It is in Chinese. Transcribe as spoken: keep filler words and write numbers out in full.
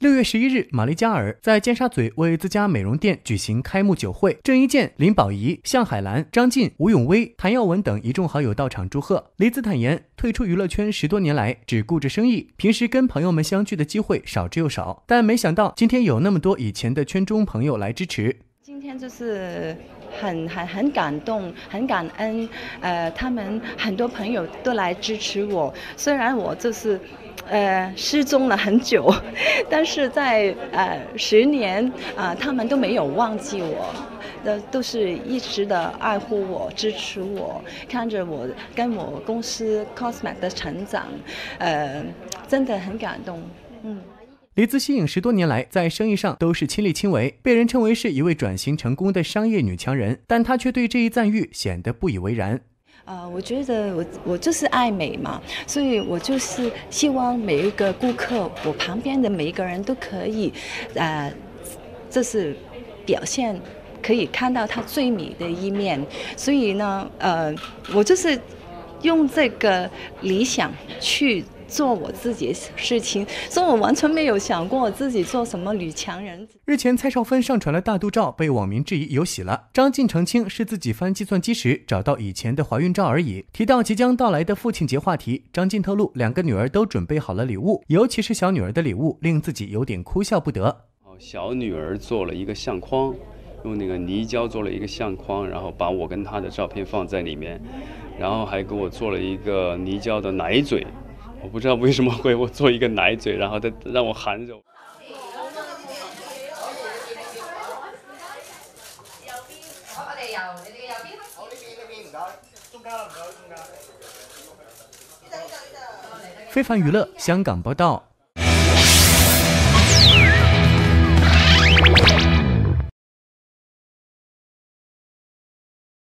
六月十一日，玛丽加尔在尖沙咀为自家美容店举行开幕酒会，郑伊健、林保怡、向海兰、张晋、吴永威、谭耀文等一众好友到场祝贺。黎姿坦言，退出娱乐圈十多年来，只顾着生意，平时跟朋友们相聚的机会少之又少，但没想到今天有那么多以前的圈中朋友来支持。 今天就是很很很感动，很感恩，呃，他们很多朋友都来支持我。虽然我就是呃失踪了很久，但是在呃十年啊、呃，他们都没有忘记我。的都是一直的爱护我、支持我，看着我跟我公司 Cosmac 的成长，呃，真的很感动。嗯。 黎姿息影十多年来，在生意上都是亲力亲为，被人称为是一位转型成功的商业女强人，但她却对这一赞誉显得不以为然。 呃，我觉得我我就是爱美嘛，所以我就是希望每一个顾客，我旁边的每一个人都可以，呃，这是表现，可以看到她最美的一面。所以呢，呃，我就是用这个理想去做我自己的事情，所以我完全没有想过我自己做什么女强人。 日前，蔡少芬上传了大肚照，被网民质疑有喜了。张晋澄清是自己翻计算机时找到以前的怀孕照而已。提到即将到来的父亲节话题，张晋透露两个女儿都准备好了礼物，尤其是小女儿的礼物令自己有点哭笑不得。 小女儿做了一个相框，用那个泥胶做了一个相框，然后把我跟她的照片放在里面，然后还给我做了一个泥胶的奶嘴。我不知道为什么会我做一个奶嘴，然后他让我含着。 非凡娱乐香港报道。